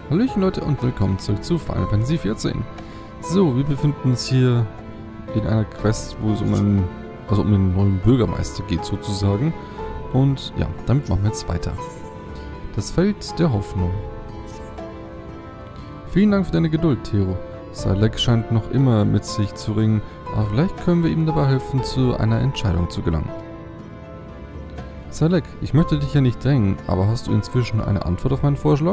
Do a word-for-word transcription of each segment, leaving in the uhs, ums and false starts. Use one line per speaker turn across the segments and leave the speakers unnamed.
Hallöchen Leute und willkommen zurück zu Final Fantasy vierzehn. So, wir befinden uns hier in einer Quest, wo es um einen, also um einen neuen Bürgermeister geht sozusagen. Und ja, damit machen wir jetzt weiter. Das Feld der Hoffnung. Vielen Dank für deine Geduld, Tero. Salek scheint noch immer mit sich zu ringen, aber vielleicht können wir ihm dabei helfen, zu einer Entscheidung zu gelangen. Salek, ich möchte dich ja nicht drängen, aber hast du inzwischen eine Antwort auf meinen Vorschlag?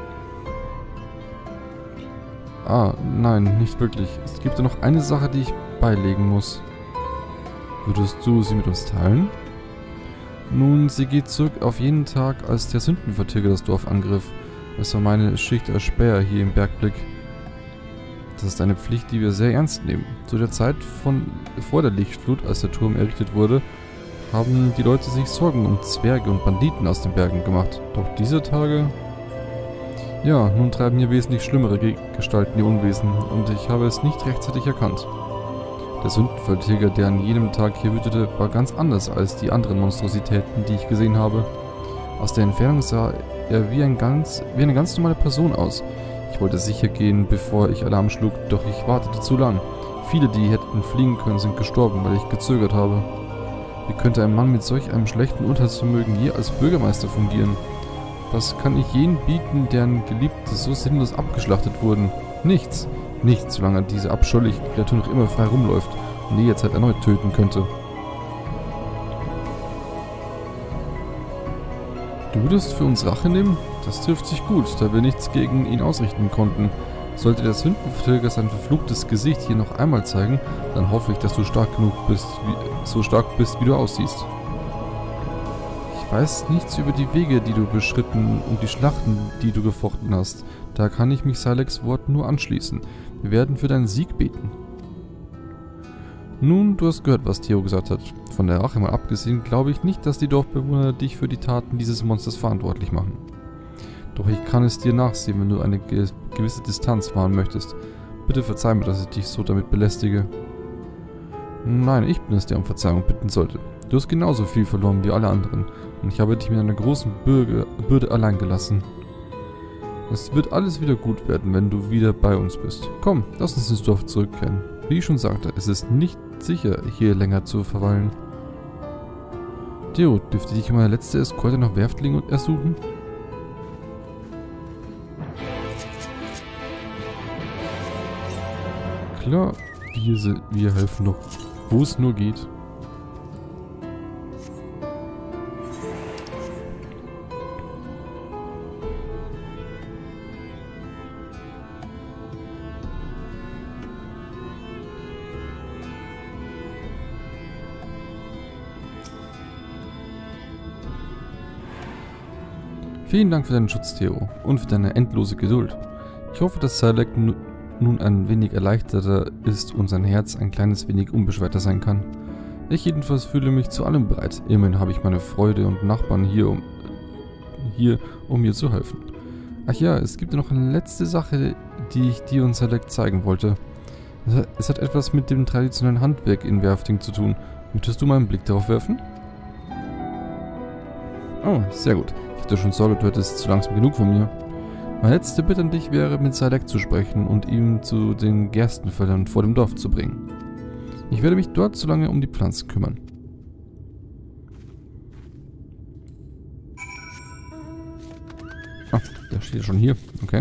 Ah, nein, nicht wirklich. Es gibt ja noch eine Sache, die ich beilegen muss. Würdest du sie mit uns teilen? Nun, sie geht zurück auf jenen Tag, als der Sündenvertilger das Dorf angriff. Es war meine Schicht als Späher hier im Bergblick. Das ist eine Pflicht, die wir sehr ernst nehmen. Zu der Zeit von vor der Lichtflut, als der Turm errichtet wurde, haben die Leute sich Sorgen um Zwerge und Banditen aus den Bergen gemacht. Doch diese Tage... Ja, nun treiben hier wesentlich schlimmere Gestalten ihr Unwesen und ich habe es nicht rechtzeitig erkannt. Der Sündenvertilger, der an jenem Tag hier wütete, war ganz anders als die anderen Monstrositäten, die ich gesehen habe. Aus der Entfernung sah er wie, ein ganz, wie eine ganz normale Person aus. Ich wollte sicher gehen, bevor ich Alarm schlug, doch ich wartete zu lang. Viele, die hätten fliehen können, sind gestorben, weil ich gezögert habe. Wie könnte ein Mann mit solch einem schlechten Urteilsvermögen je als Bürgermeister fungieren? Was kann ich jenen bieten, deren Geliebte so sinnlos abgeschlachtet wurden? Nichts. Nichts, solange diese abscheuliche Kreatur noch immer frei rumläuft und jederzeit erneut töten könnte. Du würdest für uns Rache nehmen? Das trifft sich gut, da wir nichts gegen ihn ausrichten konnten. Sollte der Sündenvertilger sein verfluchtes Gesicht hier noch einmal zeigen, dann hoffe ich, dass du stark genug bist, wie, so stark bist, wie du aussiehst. Ich weiß nichts über die Wege, die du beschritten und die Schlachten, die du gefochten hast. Da kann ich mich Saleks Wort nur anschließen. Wir werden für deinen Sieg beten. Nun, du hast gehört, was Tero gesagt hat. Von der Rache mal abgesehen, glaube ich nicht, dass die Dorfbewohner dich für die Taten dieses Monsters verantwortlich machen. Doch ich kann es dir nachsehen, wenn du eine ge gewisse Distanz wahren möchtest. Bitte verzeih mir, dass ich dich so damit belästige. Nein, ich bin es, der um Verzeihung bitten sollte. Du hast genauso viel verloren wie alle anderen und ich habe dich mit einer großen Bürge, Bürde allein gelassen. Es wird alles wieder gut werden, wenn du wieder bei uns bist. Komm, lass uns ins Dorf zurückkehren. Wie ich schon sagte, es ist nicht sicher, hier länger zu verweilen. Tero, dürfte dich meine letzte Eskorte nach Werftling ersuchen? Klar, wir, wir helfen noch, wo es nur geht. Vielen Dank für deinen Schutz, Tero, und für deine endlose Geduld. Ich hoffe, dass Salek nun ein wenig erleichterter ist und sein Herz ein kleines wenig unbeschwerter sein kann. Ich jedenfalls fühle mich zu allem bereit. Immerhin habe ich meine Freude und Nachbarn hier, um, hier, um mir zu helfen. Ach ja, es gibt noch eine letzte Sache, die ich dir und Salek zeigen wollte. Es hat etwas mit dem traditionellen Handwerk in Werfting zu tun. Möchtest du mal einen Blick darauf werfen? Oh, sehr gut. Ich hatte schon Sorge, du hättest zu langsam genug von mir. Meine letzte Bitte an dich wäre, mit Salek zu sprechen und ihn zu den Gerstenfeldern vor dem Dorf zu bringen. Ich werde mich dort so lange um die Pflanzen kümmern. Ah, der steht ja schon hier. Okay.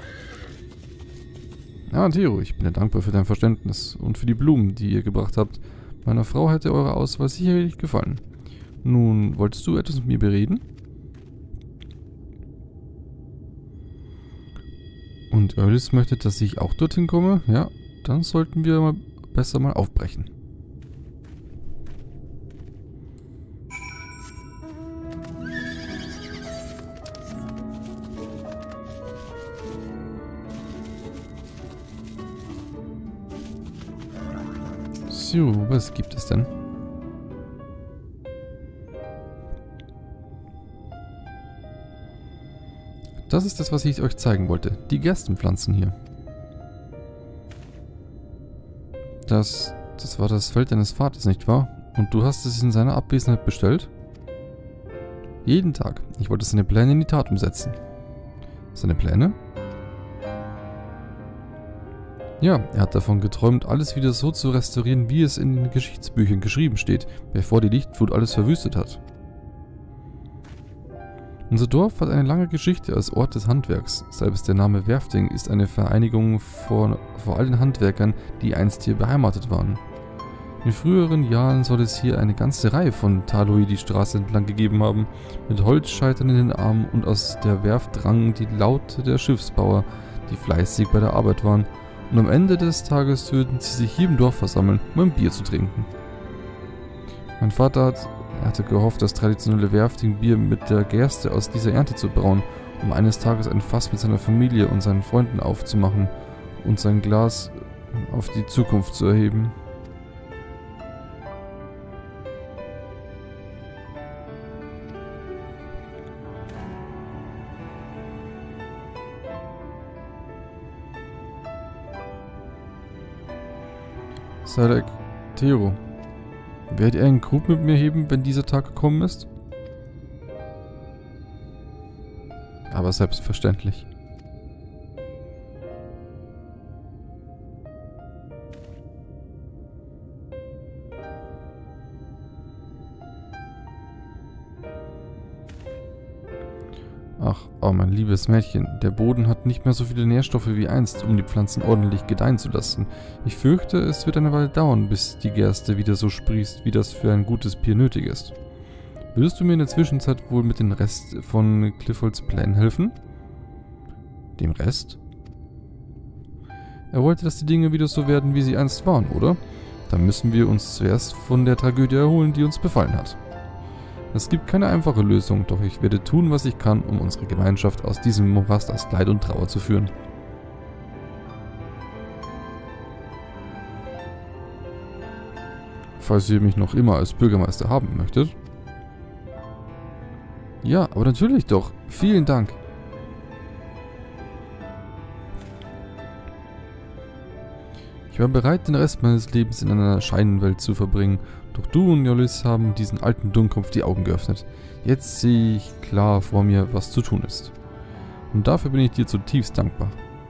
Ah, Tero, ich bin dir dankbar für dein Verständnis und für die Blumen, die ihr gebracht habt. Meiner Frau hätte eure Auswahl sicherlich gefallen. Nun, wolltest du etwas mit mir bereden? Und Earlis möchte, dass ich auch dorthin komme? Ja, dann sollten wir mal besser mal aufbrechen. So, was gibt es denn? Das ist das, was ich euch zeigen wollte. Die Gerstenpflanzen hier. Das, das war das Feld deines Vaters, nicht wahr? Und du hast es in seiner Abwesenheit bestellt? Jeden Tag. Ich wollte seine Pläne in die Tat umsetzen. Seine Pläne? Ja, er hat davon geträumt, alles wieder so zu restaurieren, wie es in den Geschichtsbüchern geschrieben steht, bevor die Lichtflut alles verwüstet hat. Unser Dorf hat eine lange Geschichte als Ort des Handwerks. Selbst der Name Werfting ist eine Vereinigung vor, vor all den Handwerkern, die einst hier beheimatet waren. In früheren Jahren soll es hier eine ganze Reihe von Taloi die Straße entlang gegeben haben, mit Holzscheitern in den Armen, und aus der Werft drangen die Laute der Schiffsbauer, die fleißig bei der Arbeit waren, und am Ende des Tages würden sie sich hier im Dorf versammeln, um ein Bier zu trinken. Mein Vater hat, er hatte gehofft, das traditionelle Werfting-Bier mit der Gerste aus dieser Ernte zu brauen, um eines Tages ein Fass mit seiner Familie und seinen Freunden aufzumachen und sein Glas auf die Zukunft zu erheben. Sadek, Theo, werdet ihr einen Krug mit mir heben, wenn dieser Tag gekommen ist? Aber selbstverständlich. Ach, oh mein liebes Mädchen, der Boden hat nicht mehr so viele Nährstoffe wie einst, um die Pflanzen ordentlich gedeihen zu lassen. Ich fürchte, es wird eine Weile dauern, bis die Gerste wieder so sprießt, wie das für ein gutes Bier nötig ist. Würdest du mir in der Zwischenzeit wohl mit dem Rest von Cliffords Plänen helfen? Dem Rest? Er wollte, dass die Dinge wieder so werden, wie sie einst waren, oder? Dann müssen wir uns zuerst von der Tragödie erholen, die uns befallen hat. Es gibt keine einfache Lösung, doch ich werde tun, was ich kann, um unsere Gemeinschaft aus diesem Morast aus Leid und Trauer zu führen. Falls ihr mich noch immer als Bürgermeister haben möchtet. Ja, aber natürlich doch. Vielen Dank. Ich war bereit, den Rest meines Lebens in einer Scheinwelt zu verbringen, doch du und Jolis haben diesen alten Dummkopf die Augen geöffnet. Jetzt sehe ich klar vor mir, was zu tun ist. Und dafür bin ich dir zutiefst dankbar.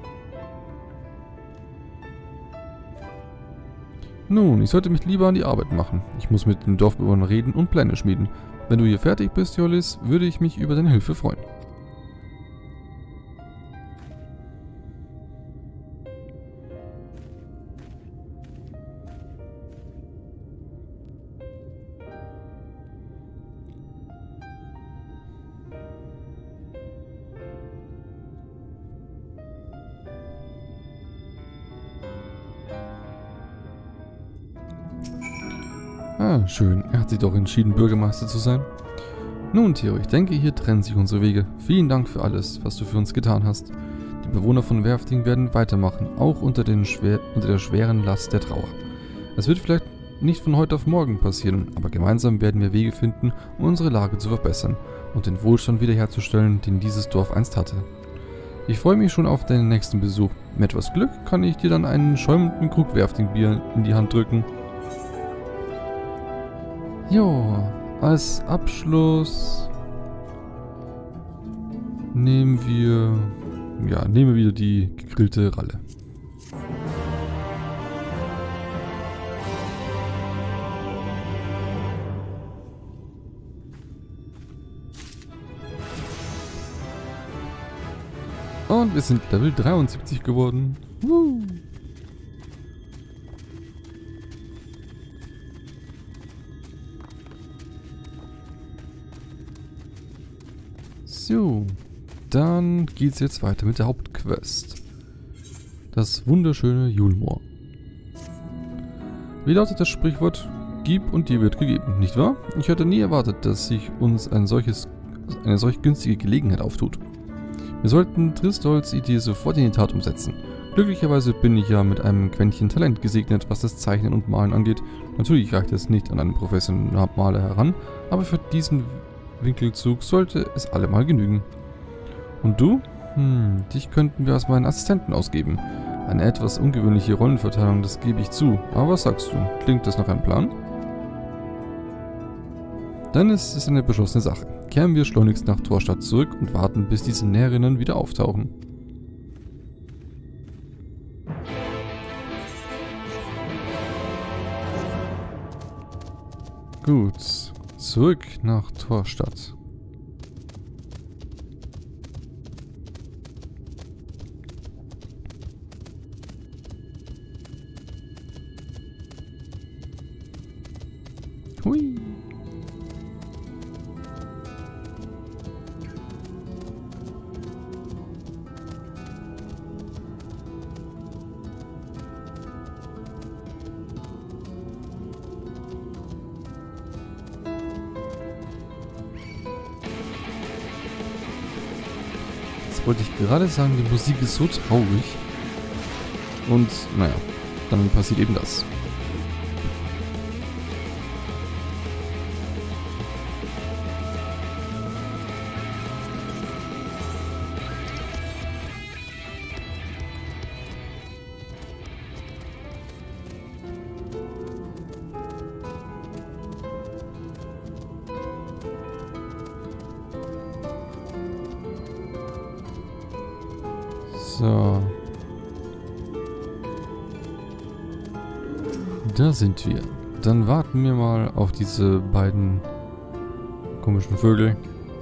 Nun, ich sollte mich lieber an die Arbeit machen. Ich muss mit den Dorfbewohnern reden und Pläne schmieden. Wenn du hier fertig bist, Jolis, würde ich mich über deine Hilfe freuen. Ah, schön. Er hat sich doch entschieden, Bürgermeister zu sein. Nun, Theo, ich denke, hier trennen sich unsere Wege. Vielen Dank für alles, was du für uns getan hast. Die Bewohner von Werfting werden weitermachen, auch unter, den schwer, unter der schweren Last der Trauer. Es wird vielleicht nicht von heute auf morgen passieren, aber gemeinsam werden wir Wege finden, um unsere Lage zu verbessern und den Wohlstand wiederherzustellen, den dieses Dorf einst hatte. Ich freue mich schon auf deinen nächsten Besuch. Mit etwas Glück kann ich dir dann einen schäumenden Krug Werfting-Bier in die Hand drücken. Jo, als Abschluss nehmen wir, ja, nehmen wir wieder die gegrillte Ralle. Und wir sind Level dreiundsiebzig geworden. Woo. So, dann geht's jetzt weiter mit der Hauptquest. Das wunderschöne Julmoor. Wie lautet das Sprichwort? Gib und dir wird gegeben, nicht wahr? Ich hätte nie erwartet, dass sich uns ein solches, eine solch günstige Gelegenheit auftut. Wir sollten Tristolds Idee sofort in die Tat umsetzen. Glücklicherweise bin ich ja mit einem Quäntchen Talent gesegnet, was das Zeichnen und Malen angeht. Natürlich reicht es nicht an einen professionellen Maler heran, aber für diesen Winkelzug sollte es allemal genügen. Und du? Hm, dich könnten wir als meinen Assistenten ausgeben. Eine etwas ungewöhnliche Rollenverteilung, das gebe ich zu. Aber was sagst du? Klingt das nach einem Plan? Dann ist es eine beschlossene Sache. Kehren wir schleunigst nach Torstadt zurück und warten, bis diese Näherinnen wieder auftauchen. Gut. Zurück nach Thorstadt. Hui. Jetzt wollte ich gerade sagen, die Musik ist so traurig. Und, naja, dann passiert eben das. So. Da sind wir. Dann warten wir mal auf diese beiden komischen Vögel.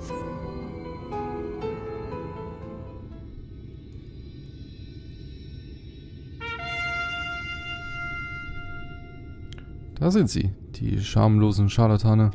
Da sind sie, die schamlosen Scharlatane.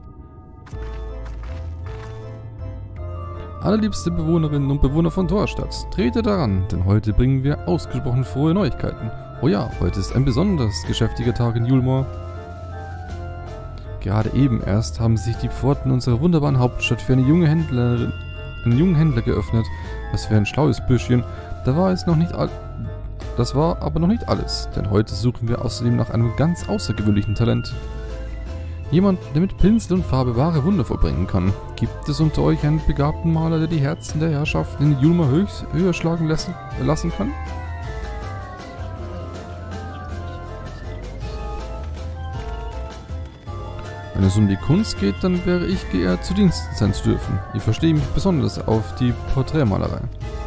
Allerliebste Bewohnerinnen und Bewohner von Thorstadt, tretet daran, denn heute bringen wir ausgesprochen frohe Neuigkeiten. Oh ja, heute ist ein besonders geschäftiger Tag in Yulmore. Gerade eben erst haben sich die Pforten unserer wunderbaren Hauptstadt für eine junge Händlerin, einen jungen Händler geöffnet. Was für ein schlaues Büschchen. Da war es noch nicht all... Das war aber noch nicht alles, denn heute suchen wir außerdem nach einem ganz außergewöhnlichen Talent. Jemand, der mit Pinsel und Farbe wahre Wunder vollbringen kann. Gibt es unter euch einen begabten Maler, der die Herzen der Herrschaften in Yulmore höchst höher schlagen lassen, lassen kann? Wenn es um die Kunst geht, dann wäre ich geehrt, zu Diensten sein zu dürfen. Ich verstehe mich besonders auf die Porträtmalerei.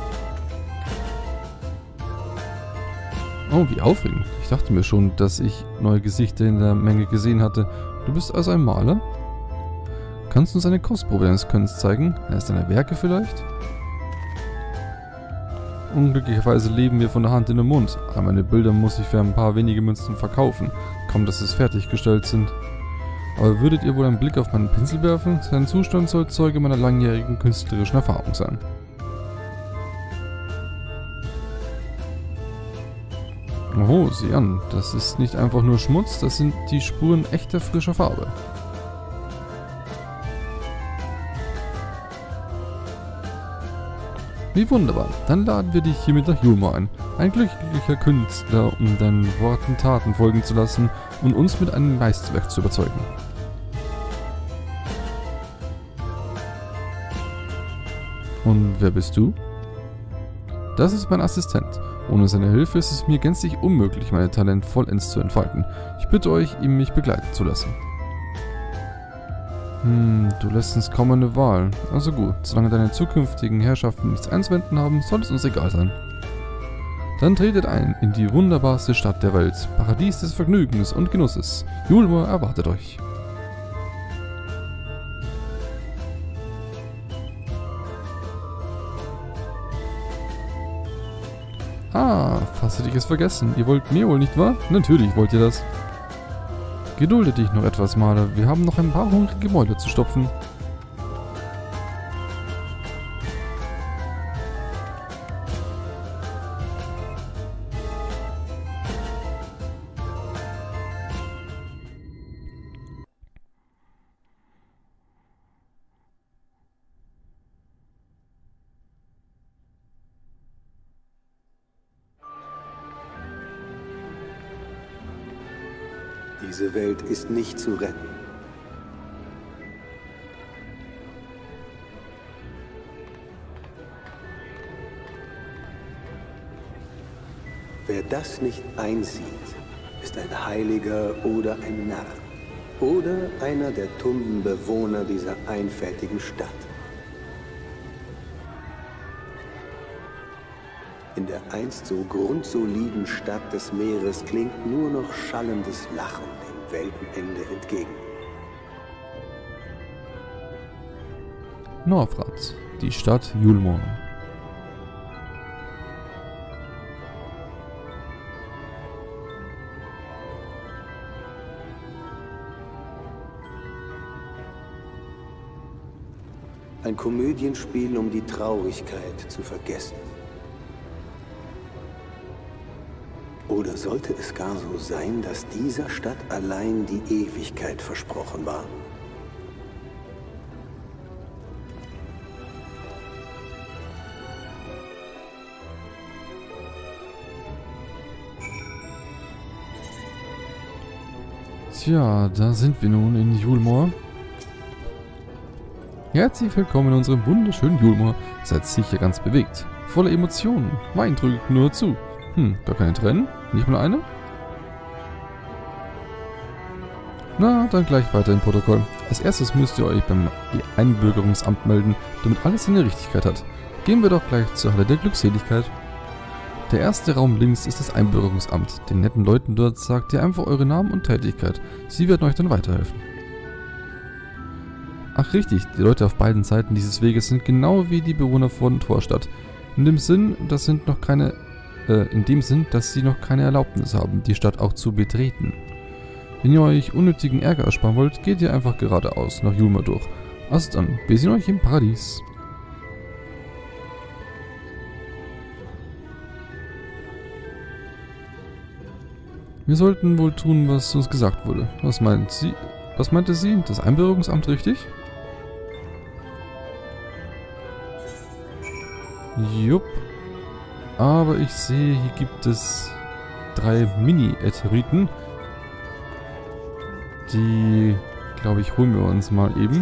Oh, wie aufregend. Ich dachte mir schon, dass ich neue Gesichter in der Menge gesehen hatte. Du bist also ein Maler? Kannst du uns eine Kostprobe deines Könnens zeigen? Eines deiner Werke vielleicht? Unglücklicherweise leben wir von der Hand in den Mund, aber meine Bilder muss ich für ein paar wenige Münzen verkaufen, kaum dass sie fertiggestellt sind. Aber würdet ihr wohl einen Blick auf meinen Pinsel werfen? Sein Zustand soll Zeuge meiner langjährigen künstlerischen Erfahrung sein. Oh, sieh an, das ist nicht einfach nur Schmutz, das sind die Spuren echter frischer Farbe. Wie wunderbar, dann laden wir dich hiermit nach Yulmore ein. Ein glücklicher Künstler, um deinen Worten Taten folgen zu lassen und uns mit einem Meisterwerk zu überzeugen. Und wer bist du? Das ist mein Assistent. Ohne seine Hilfe ist es mir gänzlich unmöglich, mein Talent vollends zu entfalten. Ich bitte euch, ihm mich begleiten zu lassen. Hm, du lässt uns kaum eine Wahl. Also gut, solange deine zukünftigen Herrschaften nichts einzuwenden haben, soll es uns egal sein. Dann tretet ein in die wunderbarste Stadt der Welt, Paradies des Vergnügens und Genusses. Yulmore erwartet euch. Ah, fast hätte ich es vergessen. Ihr wollt mir wohl, nicht wahr? Natürlich wollt ihr das. Gedulde dich noch etwas, Maler. Wir haben noch ein paar hungrige Mäuler zu stopfen.
Diese Welt ist nicht zu retten. Wer das nicht einsieht, ist ein Heiliger oder ein Narr. Oder einer der tumben Bewohner dieser einfältigen Stadt. In der einst so grundsoliden Stadt des Meeres klingt nur noch schallendes Lachen dem Weltenende entgegen.
Northrand, die Stadt Yulmore.
Ein Komödienspiel, um die Traurigkeit zu vergessen. Oder sollte es gar so sein, dass dieser Stadt allein die Ewigkeit versprochen war?
Tja, da sind wir nun in Yulmore. Herzlich willkommen in unserem wunderschönen Yulmore. Seid sicher ganz bewegt. Voller Emotionen. Wein drückt nur zu. Hm, gar keine Tränen? Nicht mal eine? Na, dann gleich weiter im Protokoll. Als erstes müsst ihr euch beim Einbürgerungsamt melden, damit alles seine Richtigkeit hat. Gehen wir doch gleich zur Halle der Glückseligkeit. Der erste Raum links ist das Einbürgerungsamt. Den netten Leuten dort sagt ihr einfach eure Namen und Tätigkeit. Sie werden euch dann weiterhelfen. Ach richtig, die Leute auf beiden Seiten dieses Weges sind genau wie die Bewohner von Torstadt. In dem Sinn, das sind noch keine, äh, in dem Sinn, dass sie noch keine Erlaubnis haben, die Stadt auch zu betreten. Wenn ihr euch unnötigen Ärger ersparen wollt, geht ihr einfach geradeaus nach Yulmore durch. Also dann, wir sehen euch im Paradies. Wir sollten wohl tun, was uns gesagt wurde. Was meint sie? Was meinte sie? Das Einbürgerungsamt, richtig? Jupp. Aber ich sehe, hier gibt es drei Mini-Ätheriten. Die, glaube ich, holen wir uns mal eben.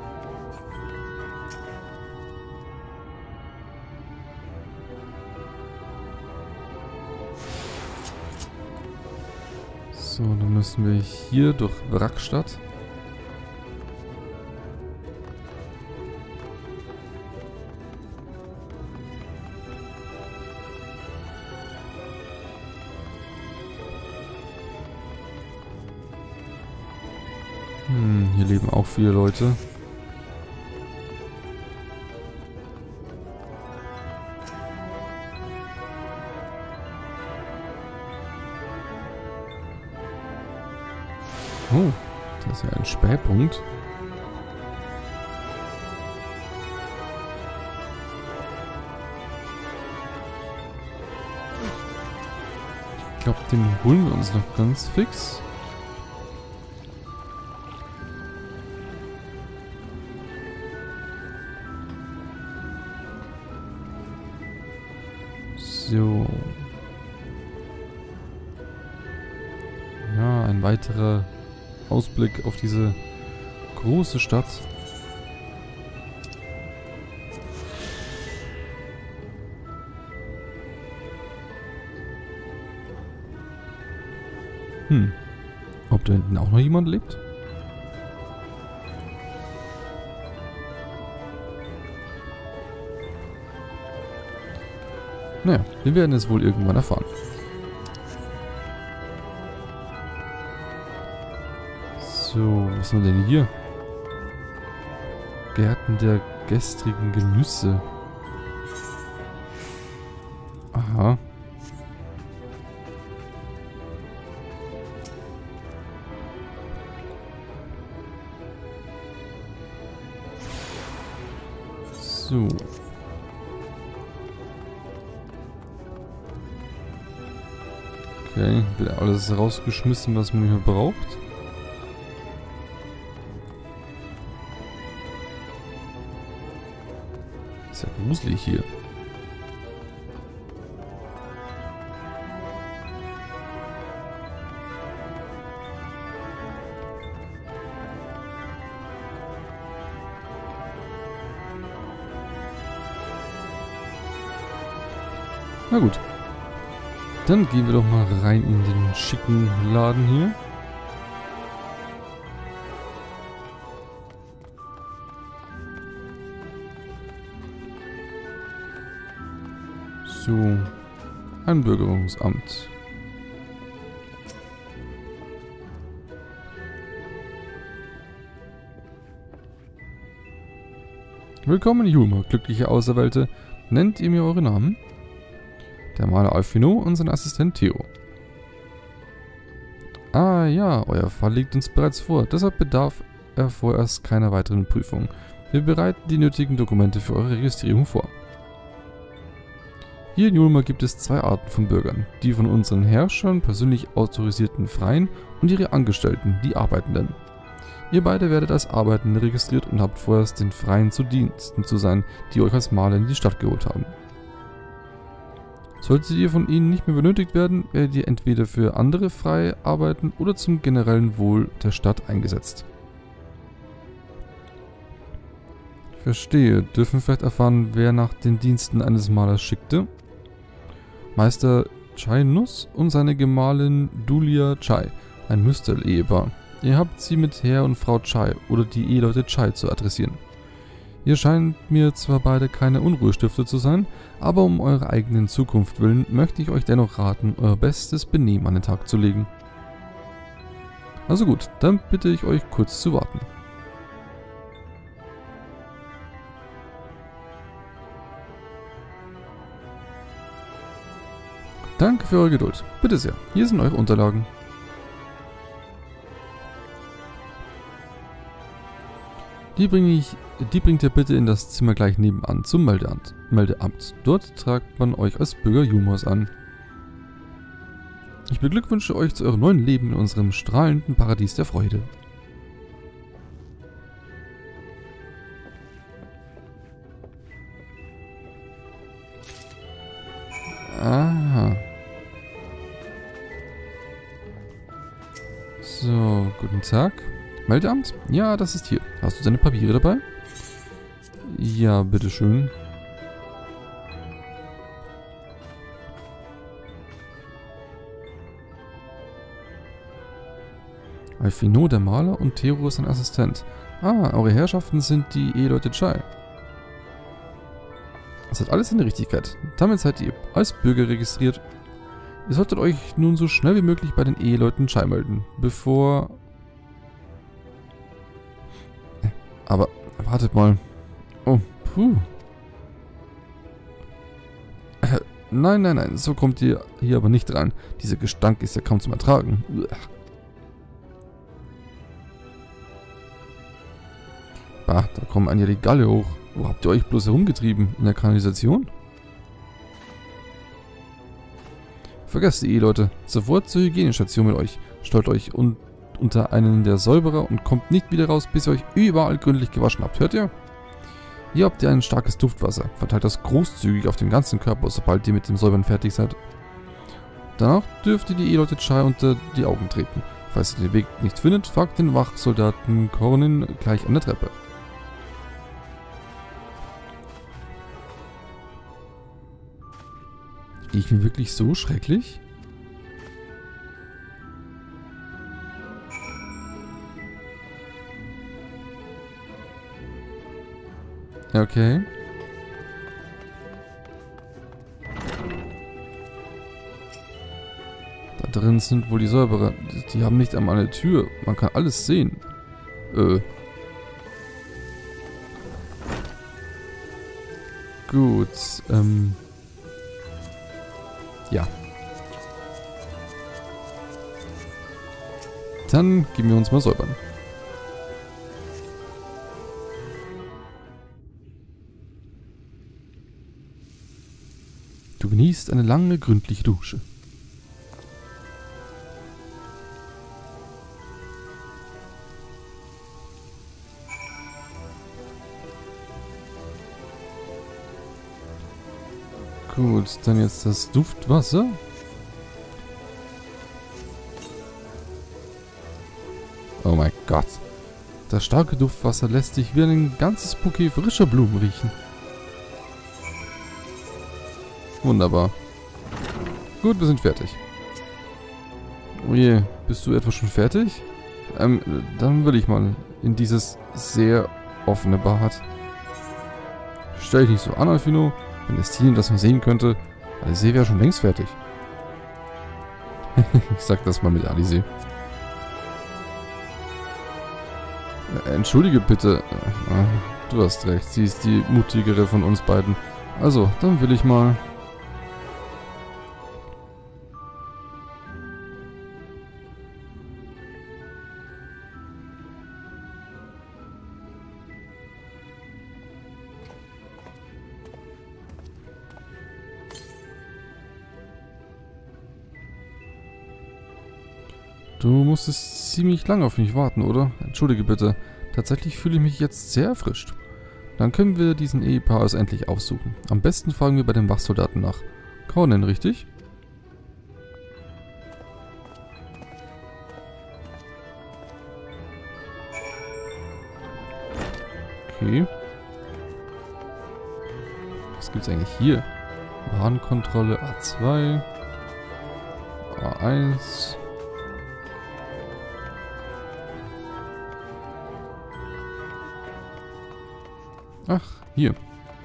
So, dann müssen wir hier durch Wrackstadt. Hm, hier leben auch viele Leute. Oh, das ist ja ein Spähpunkt. Ich glaube, den holen wir uns noch ganz fix. So. Ja, ein weiterer Ausblick auf diese große Stadt. Hm. Ob da hinten auch noch jemand lebt? Naja, wir werden es wohl irgendwann erfahren. So, was haben wir denn hier? Gärten der gestrigen Genüsse. Aha. So. Okay, wird alles rausgeschmissen, was man hier braucht. Ist ja gruselig hier. Na gut. Dann gehen wir doch mal rein in den schicken Laden hier. So. Einbürgerungsamt. Willkommen, Yuma, glückliche Auserwählte. Nennt ihr mir eure Namen? Der Maler Alfino und sein Assistent Theo. Ah ja, euer Fall liegt uns bereits vor, deshalb bedarf er vorerst keiner weiteren Prüfung. Wir bereiten die nötigen Dokumente für eure Registrierung vor. Hier in Yulma gibt es zwei Arten von Bürgern, die von unseren Herrschern persönlich autorisierten Freien und ihre Angestellten, die Arbeitenden. Ihr beide werdet als Arbeitende registriert und habt vorerst den Freien zu Diensten zu sein, die euch als Maler in die Stadt geholt haben. Solltet ihr von ihnen nicht mehr benötigt werden, werdet ihr entweder für andere Freie arbeiten oder zum generellen Wohl der Stadt eingesetzt. Ich verstehe. Dürfen wir vielleicht erfahren, wer nach den Diensten eines Malers schickte? Meister Chainus und seine Gemahlin Dulia Chai, ein Müsterl-Ehepaar. Ihr habt sie mit Herr und Frau Chai oder die Eheleute Chai zu adressieren. Ihr scheint mir zwar beide keine Unruhestifter zu sein, aber um eurer eigenen Zukunft willen möchte ich euch dennoch raten, euer bestes Benehmen an den Tag zu legen. Also gut, dann bitte ich euch kurz zu warten. Danke für eure Geduld. Bitte sehr, hier sind eure Unterlagen. Die bringe ich, die bringt ihr bitte in das Zimmer gleich nebenan zum Meldeamt. Meldeamt. Dort tragt man euch als Bürger Yumas an. Ich beglückwünsche euch zu eurem neuen Leben in unserem strahlenden Paradies der Freude. Aha. So, guten Tag. Meldeamt? Ja, das ist hier. Hast du deine Papiere dabei? Ja, bitteschön. Alfino, der Maler, und Theo, sein Assistent. Ah, eure Herrschaften sind die Eheleute Chai. Das hat alles seine Richtigkeit. Damit seid ihr als Bürger registriert. Ihr solltet euch nun so schnell wie möglich bei den Eheleuten Chai melden, bevor... Aber, wartet mal. Oh, puh. Äh, nein, nein, nein, so kommt ihr hier aber nicht rein. Dieser Gestank ist ja kaum zum Ertragen. Uah. Bah, da kommen einige die Galle hoch. Wo habt ihr euch bloß herumgetrieben? In der Kanalisation? Vergesst die Eheleute. Sofort zur Hygienestation mit euch. Stellt euch un unter einen der Säuberer und kommt nicht wieder raus, bis ihr euch überall gründlich gewaschen habt. Hört ihr? Hier habt ihr ein starkes Duftwasser. Verteilt das großzügig auf den ganzen Körper, sobald ihr mit dem Säubern fertig seid. Danach dürft ihr die Eheleute Chai unter die Augen treten. Falls ihr den Weg nicht findet, fragt den Wachsoldaten Cornin gleich an der Treppe. Ich bin wirklich so schrecklich? Okay. Da drin sind wohl die Säuberer. Die haben nicht einmal eine Tür. Man kann alles sehen. Äh. Gut. Ähm. Ja. Dann gehen wir uns mal säubern. Du genießt eine lange, gründliche Dusche. Gut, dann jetzt das Duftwasser. Oh mein Gott. Das starke Duftwasser lässt sich wie ein ganzes Bouquet frischer Blumen riechen. Wunderbar. Gut, wir sind fertig. Oh je, bist du etwa schon fertig? Ähm, dann will ich mal in dieses sehr offene Bad. Stell dich nicht so an, Alfino. Wenn das Team das mal sehen könnte, Alizé wäre schon längst fertig. Ich sag das mal mit Alizé. Entschuldige bitte. Du hast recht, sie ist die mutigere von uns beiden. Also, dann will ich mal... Du musstest ziemlich lange auf mich warten, oder? Entschuldige bitte. Tatsächlich fühle ich mich jetzt sehr erfrischt. Dann können wir diesen Ehepaar also endlich aufsuchen. Am besten fragen wir bei den Wachsoldaten nach. Conan, richtig? Okay. Was gibt's eigentlich hier? Warenkontrolle A zwei. A eins. Ach, hier.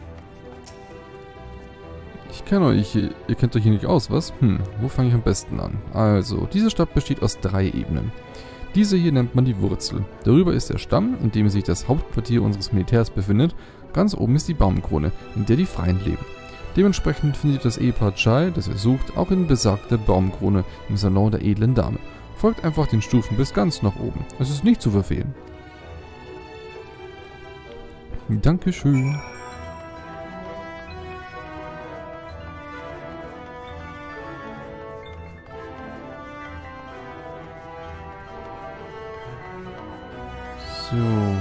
Ich kenne euch, ihr kennt euch hier nicht aus, was? Hm, wo fange ich am besten an? Also, diese Stadt besteht aus drei Ebenen. Diese hier nennt man die Wurzel. Darüber ist der Stamm, in dem sich das Hauptquartier unseres Militärs befindet. Ganz oben ist die Baumkrone, in der die Freien leben. Dementsprechend findet das Ehepaar Chai, das ihr sucht, auch in besagter Baumkrone im Salon der edlen Dame. Folgt einfach den Stufen bis ganz nach oben. Es ist nicht zu verfehlen. Dankeschön. So.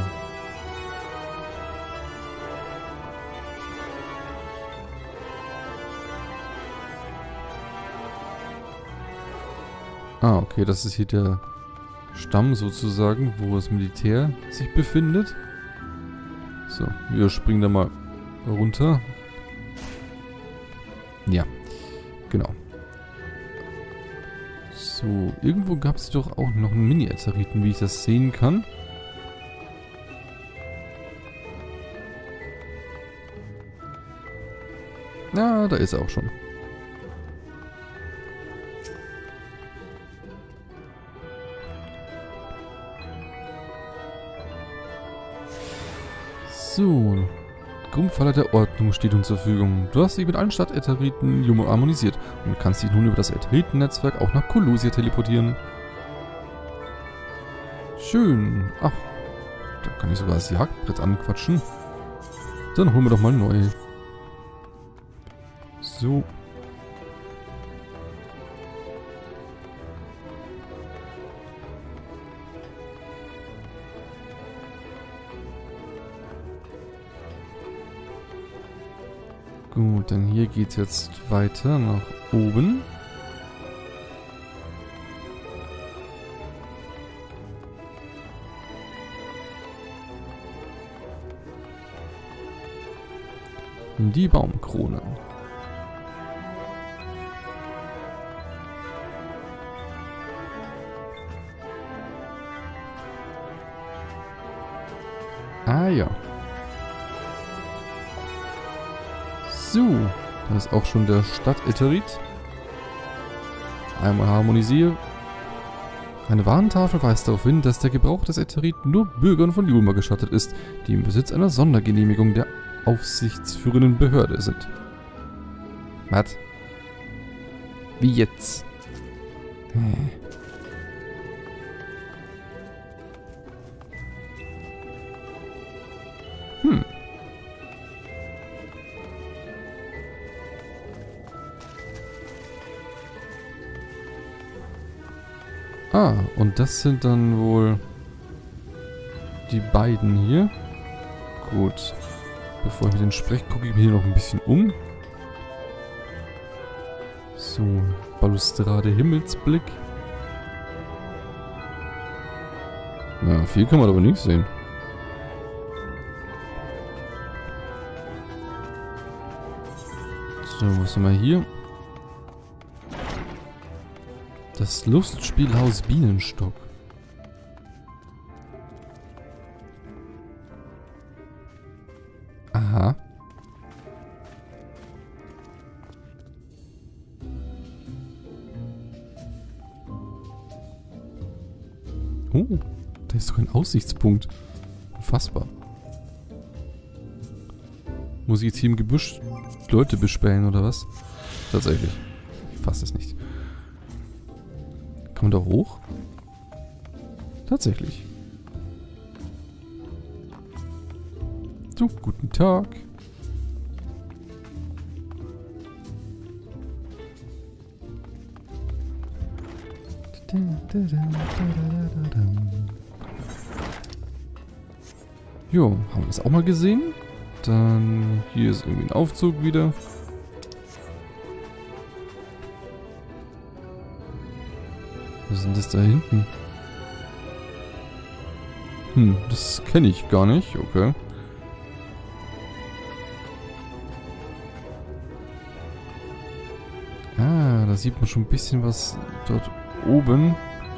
Ah, okay, das ist hier der Stamm sozusagen, wo das Militär sich befindet. So, wir springen da mal runter. Ja, genau. So, irgendwo gab es doch auch noch einen Mini-Ateriten, wie ich das sehen kann. Na, da ist er auch schon. So, Grundpfeiler der Ordnung steht uns zur Verfügung. Du hast dich mit allen Stadt-Ätheriten harmonisiert und kannst dich nun über das Ätheriten-Netzwerk auch nach Kolusia teleportieren. Schön. Ach, da kann ich sogar das Jagdbrett anquatschen. Dann holen wir doch mal neue. So. Gut, dann hier geht es jetzt weiter nach oben. Die Baumkrone. Ah ja. So, da ist auch schon der Stadt-Ätherit. Einmal harmonisieren. Eine Warntafel weist darauf hin, dass der Gebrauch des Ätheriten nur Bürgern von Yulma gestattet ist, die im Besitz einer Sondergenehmigung der aufsichtsführenden Behörde sind. Was? Wie jetzt? Hm. Hm. Ah, und das sind dann wohl die beiden hier. Gut. Bevor ich mit denen spreche, gucke ich mir hier noch ein bisschen um. So, Balustrade Himmelsblick. Na, viel kann man aber nicht sehen. So, was haben wir hier? Das Lustspielhaus Bienenstock. Aha. Oh, da ist doch ein Aussichtspunkt. Unfassbar. Muss ich jetzt hier im Gebüsch Leute bespähen oder was? Tatsächlich. Ich fasse es nicht. Kann man da hoch? Tatsächlich. So, guten Tag. Jo, haben wir das auch mal gesehen? Dann hier ist irgendwie ein Aufzug wieder. Was ist denn das da hinten? Hm, das kenne ich gar nicht. Okay. Ah, da sieht man schon ein bisschen was dort oben.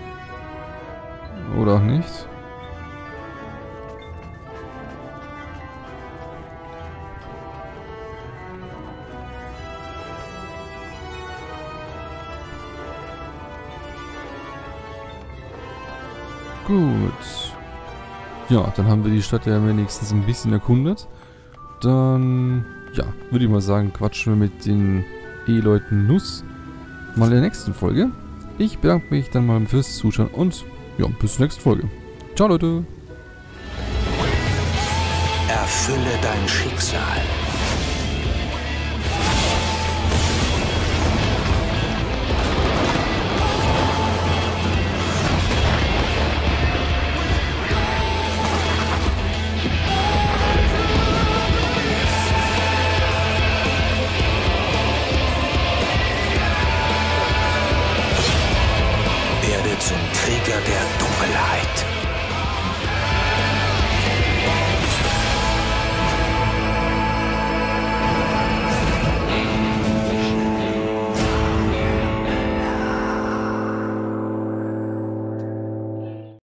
Oder auch nicht. Gut. Ja, dann haben wir die Stadt ja wenigstens ein bisschen erkundet. Dann, ja, würde ich mal sagen, quatschen wir mit den E-Leuten Nuss mal in der nächsten Folge. Ich bedanke mich dann mal fürs Zuschauen und ja, bis zur nächsten Folge. Ciao, Leute.
Erfülle dein Schicksal. Werde zum Krieger der Dunkelheit.